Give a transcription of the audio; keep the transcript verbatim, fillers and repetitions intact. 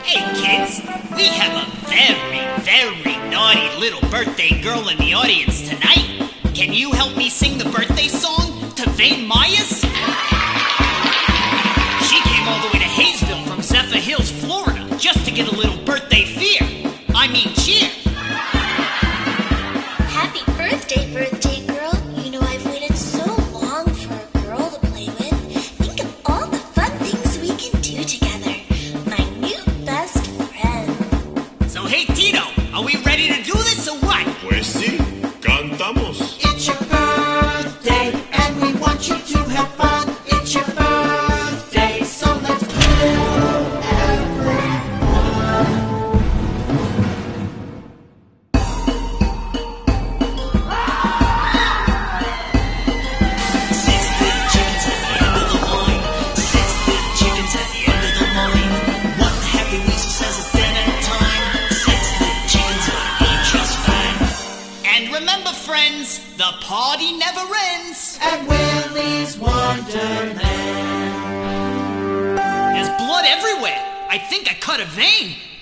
Hey kids, we have a very, very naughty little birthday girl in the audience tonight. Can you help me sing the birthday song to Vane Myers? She came all the way to Hayesville from Zephyr Hills, Florida, just to get a little birthday fear. I mean cheer. Happy birthday, birthday girl. You know I've waited so long for a girl to play with. Think of all the fun things we can do together. My new best friend. So hey Tito, are we ready to do this or what? Pues sí, cantamos. It's your birthday and we want you to have fun. It's your birthday, so let's play everyone. Six little chickens at the end of the line. Six little chickens at the end of the line. One happy weasel says it's dinner time. Six little chickens are eat just fine. And remember friends, the party never ends. At Willys Wonderland. There's blood everywhere. I think I cut a vein.